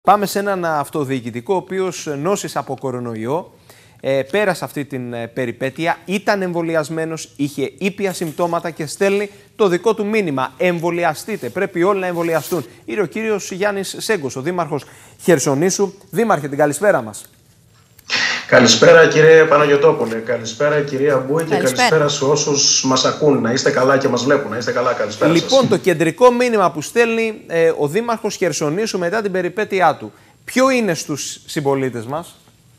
Πάμε σε έναν αυτοδιοικητικό, ο οποίος νόσησε από κορονοϊό, πέρασε αυτή την περιπέτεια, ήταν εμβολιασμένος, είχε ήπια συμπτώματα και στέλνει το δικό του μήνυμα. Εμβολιαστείτε, πρέπει όλοι να εμβολιαστούν. Είναι ο κύριος Γιάννης Σέγκος, ο δήμαρχος Χερσονήσου. Δήμαρχε, την καλησπέρα μας. Καλησπέρα κύριε Παναγιωτόπουλε, καλησπέρα κυρία Μπούη και καλησπέρα σε όσους μας ακούν. Να είστε καλά και μας βλέπουν, να είστε καλά, καλησπέρα σας. Λοιπόν, το κεντρικό μήνυμα που στέλνει ο δήμαρχος Χερσονήσου μετά την περιπέτειά του, ποιο είναι στους συμπολίτες μας?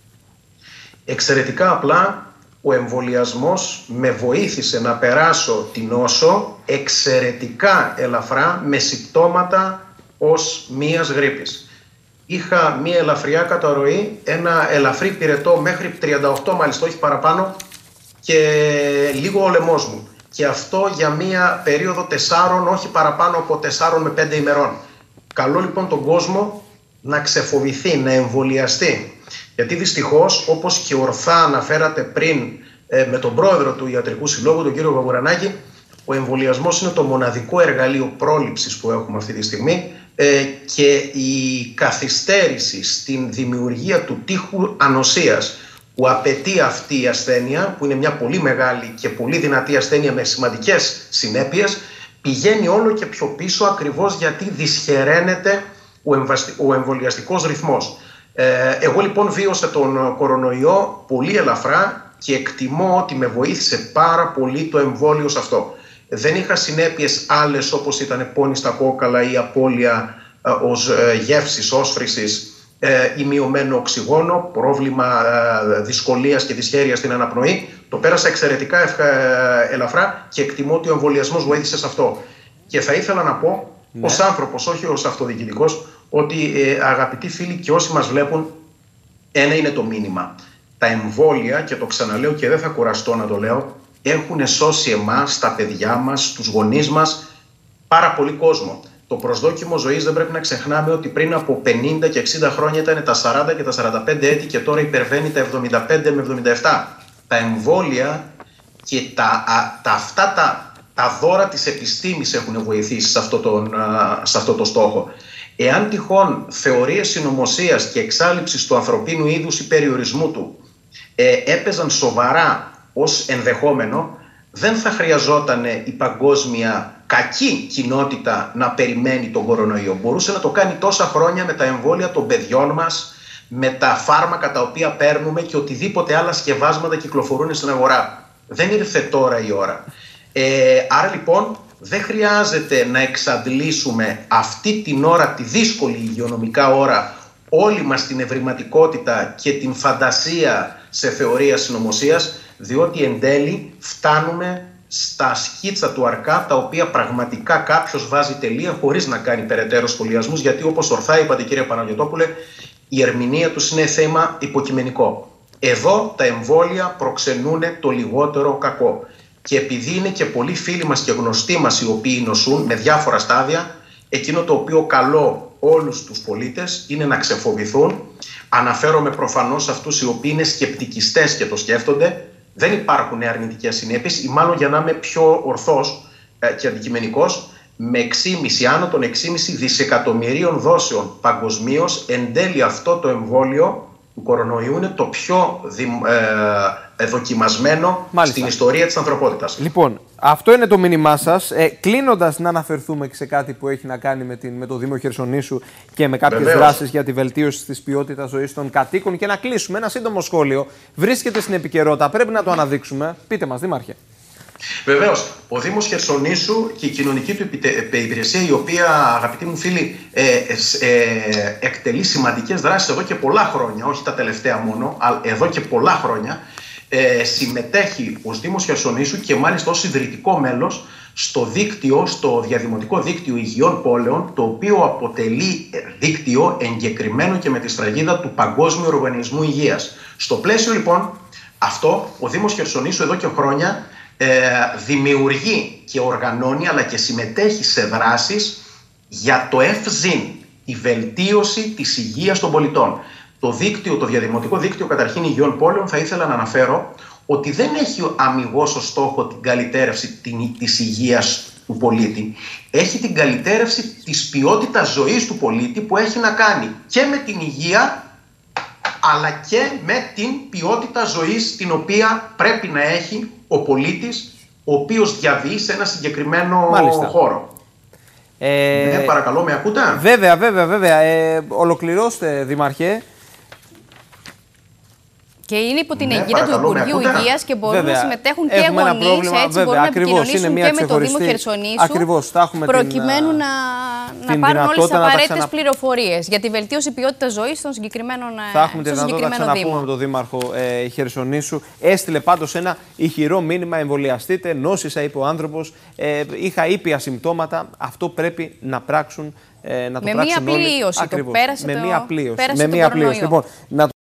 Εξαιρετικά απλά, ο εμβολιασμός με βοήθησε να περάσω την νόσο εξαιρετικά ελαφρά, με συμπτώματα ως μίας γρίπης. Είχα μία ελαφριά καταρροή, ένα ελαφρύ πυρετό μέχρι 38 μάλιστα, όχι παραπάνω, και λίγο ο λαιμός μου. Και αυτό για μία περίοδο 4, όχι παραπάνω από 4 με 5 ημερών. Καλώ λοιπόν τον κόσμο να ξεφοβηθεί, να εμβολιαστεί. Γιατί δυστυχώς, όπως και ορθά αναφέρατε πριν με τον πρόεδρο του Ιατρικού Συλλόγου, τον κύριο Βαγουρανάκη, ο εμβολιασμός είναι το μοναδικό εργαλείο πρόληψης που έχουμε αυτή τη στιγμή και η καθυστέρηση στην δημιουργία του τείχου ανοσίας που απαιτεί αυτή η ασθένεια, που είναι μια πολύ μεγάλη και πολύ δυνατή ασθένεια με σημαντικές συνέπειες, πηγαίνει όλο και πιο πίσω, ακριβώς γιατί δυσχεραίνεται ο εμβολιαστικός ρυθμός. Εγώ λοιπόν βίωσα τον κορονοϊό πολύ ελαφρά και εκτιμώ ότι με βοήθησε πάρα πολύ το εμβόλιο σε αυτό. Δεν είχα συνέπειες άλλες όπως ήταν πόνη στα κόκαλα ή απώλεια γεύσης, όσφρησης ή μειωμένο οξυγόνο, πρόβλημα δυσκολίας και δυσχέρειας στην αναπνοή. Το πέρασα εξαιρετικά ελαφρά και εκτιμώ ότι ο εμβολιασμός βοήθησε σε αυτό. Και θα ήθελα να πω ως άνθρωπος, όχι ως αυτοδιοικητικός, ότι αγαπητοί φίλοι και όσοι μας βλέπουν, ένα είναι το μήνυμα. Τα εμβόλια, και το ξαναλέω και δεν θα κουραστώ να το λέω, έχουν σώσει εμάς, τα παιδιά μας, τους γονείς μας, πάρα πολύ κόσμο. Το προσδόκιμο ζωής δεν πρέπει να ξεχνάμε ότι πριν από 50 και 60 χρόνια ήταν τα 40 και τα 45 έτη και τώρα υπερβαίνει τα 75 με 77. Τα εμβόλια και τα δώρα της επιστήμης έχουν βοηθήσει σε αυτό το στόχο. Εάν τυχόν θεωρίες συνωμοσίας και εξάλειψης του ανθρωπίνου είδους ή περιορισμού του έπαιζαν σοβαρά ως ενδεχόμενο, δεν θα χρειαζόταν η παγκόσμια κακή κοινότητα να περιμένει τον κορονοϊό. Μπορούσε να το κάνει τόσα χρόνια με τα εμβόλια των παιδιών μας, με τα φάρμακα τα οποία παίρνουμε και οτιδήποτε άλλα σκευάσματα κυκλοφορούν στην αγορά. Δεν ήρθε τώρα η ώρα. Άρα λοιπόν δεν χρειάζεται να εξαντλήσουμε αυτή την ώρα, τη δύσκολη υγειονομικά ώρα, όλη μας την ευρηματικότητα και την φαντασία σε θεωρία συνωμοσίας, διότι εν τέλει φτάνουμε στα σκίτσα του αρκά, τα οποία πραγματικά κάποιος βάζει τελεία χωρίς να κάνει περαιτέρω σχολιασμούς, γιατί όπως ορθά είπατε κύριε Παναγιωτόπουλε, η ερμηνεία τους είναι θέμα υποκειμενικό. Εδώ τα εμβόλια προξενούν το λιγότερο κακό. Και επειδή είναι και πολλοί φίλοι μας και γνωστοί μας οι οποίοι νοσούν με διάφορα στάδια, εκείνο το οποίο καλώ όλους τους πολίτες είναι να ξεφοβηθούν. Αναφέρομαι προφανώς σε αυτούς οι οποίοι είναι σκεπτικιστές και το σκέφτονται. Δεν υπάρχουν αρνητικές συνέπειες, ή μάλλον για να είμαι πιο ορθός και αντικειμενικός, με 6,5, άνω των 6,5 δισεκατομμυρίων δόσεων παγκοσμίως, εν τέλει αυτό το εμβόλιο του κορονοϊού είναι το πιο δοκιμασμένο στην ιστορία της ανθρωπότητας. Λοιπόν, αυτό είναι το μήνυμά σας. Κλείνοντας, να αναφερθούμε και σε κάτι που έχει να κάνει με το Δήμο Χερσονήσου και με κάποιες δράσεις για τη βελτίωση της ποιότητας ζωής των κατοίκων, και να κλείσουμε ένα σύντομο σχόλιο. Βρίσκεται στην επικαιρότητα, πρέπει να το αναδείξουμε. Πείτε μας, Δήμαρχε. Βεβαίως, ο Δήμος Χερσονήσου και η κοινωνική του υπηρεσία, η οποία, αγαπητοί μου φίλοι, εκτελεί σημαντικές δράσεις εδώ και πολλά χρόνια, όχι τα τελευταία μόνο, αλλά εδώ και πολλά χρόνια, συμμετέχει ως Δήμος Χερσονήσου και μάλιστα ως ιδρυτικό μέλος στο διαδημοτικό δίκτυο υγιών πόλεων, το οποίο αποτελεί δίκτυο εγκεκριμένο και με τη σφραγίδα του Παγκόσμιου Οργανισμού Υγείας. Στο πλαίσιο λοιπόν αυτό, ο Δήμος Χερσονήσου εδώ και χρόνια δημιουργεί και οργανώνει, αλλά και συμμετέχει σε δράσεις για το ΕΦΖΙΝ, η βελτίωση της υγείας των πολιτών. Το διαδημοτικό δίκτυο καταρχήν υγιών πόλεων, θα ήθελα να αναφέρω ότι δεν έχει αμιγώς ως στόχο την καλυτέρευση της υγείας του πολίτη έχει την καλυτέρευση της ποιότητας ζωής του πολίτη, που έχει να κάνει και με την υγεία αλλά και με την ποιότητα ζωής την οποία πρέπει να έχει ο πολίτης ο οποίος διαβεί σε ένα συγκεκριμένο χώρο. Παρακαλώ, με ακούτε? Βέβαια. Ολοκληρώστε, Δήμαρχε. Και είναι υπό την αιγύδα του Υπουργείου Υγείας και μπορούν να συμμετέχουν και γονείς, έτσι μπορούν να επικοινωνήσουν και με το Δήμο Χερσονήσου, προκειμένου να πάρουν όλες τις απαραίτητες πληροφορίες για τη βελτίωση ποιότητας ζωής των συγκεκριμένων Δήμων. Θα έχουμε τη δυνατότητα να ξαναπούμε με τον Δήμαρχο Χερσονήσου. Έστειλε πάντως ένα ηχηρό μήνυμα: εμβολιαστείτε, νόσησα, είπε ο άνθρωπος. Είχα ήπια συμπτώματα. Αυτό πρέπει να πράξουν. Με μία πλήρωση. Με μία πλήρωση. Λοιπόν,